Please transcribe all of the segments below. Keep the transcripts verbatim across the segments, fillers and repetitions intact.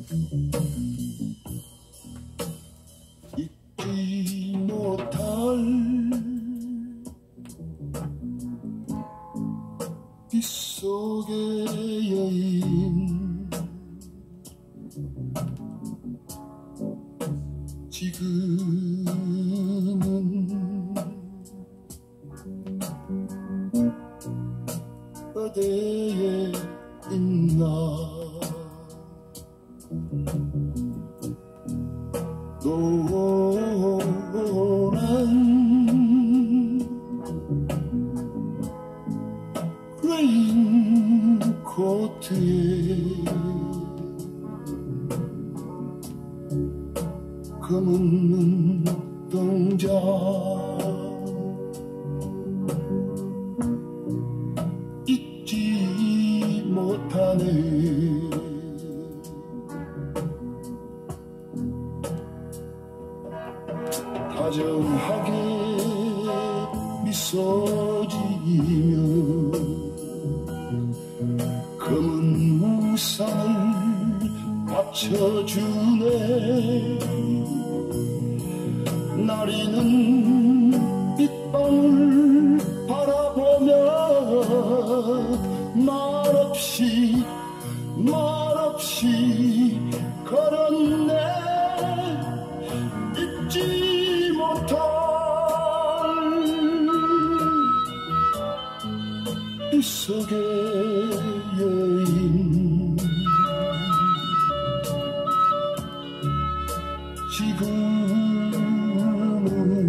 잊지 못할 빗속의 여인 지금은 어디에 있나 노란 레인코트에 검은 눈동자 잊지 못하네 다정하게 미소 지으며 검은 우산을 받쳐주네 나리는 빗방울 바라보며 말없이 말없이 걸었네 잊지 못할 빗속의 여인 지금은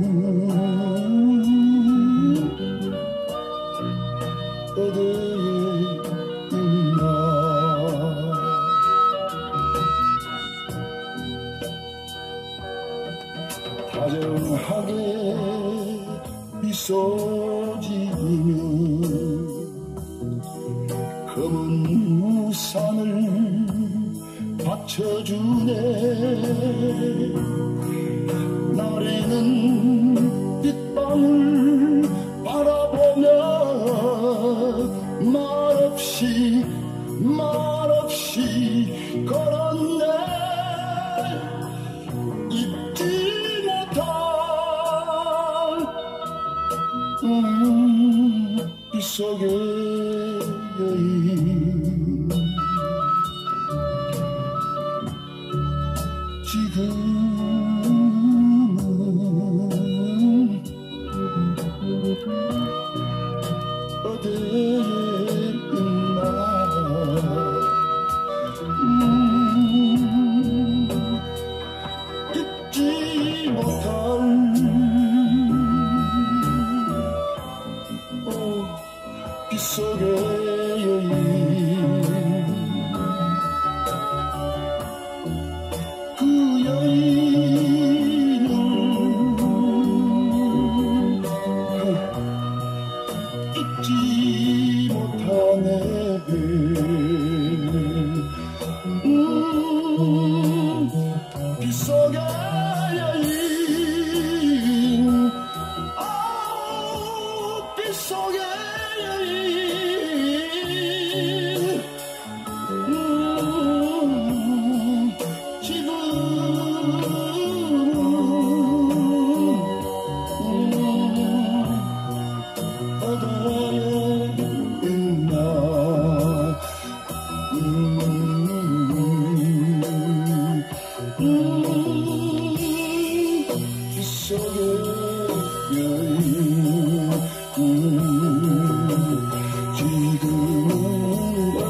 어디에 있나 다정하게 미소 지으며 검은 우산을 받쳐주네 나리는 빗방울 바라보며 말없이 말없이 걸었네 잊지 못할 음, 빗속의 여인 지금은 어디에 있나 음, 잊지 못할 어, 빗속의 여인 그 여인을 잊지 못하네 음, 빗속의 여인 아 빗속의 여인 음, 지금은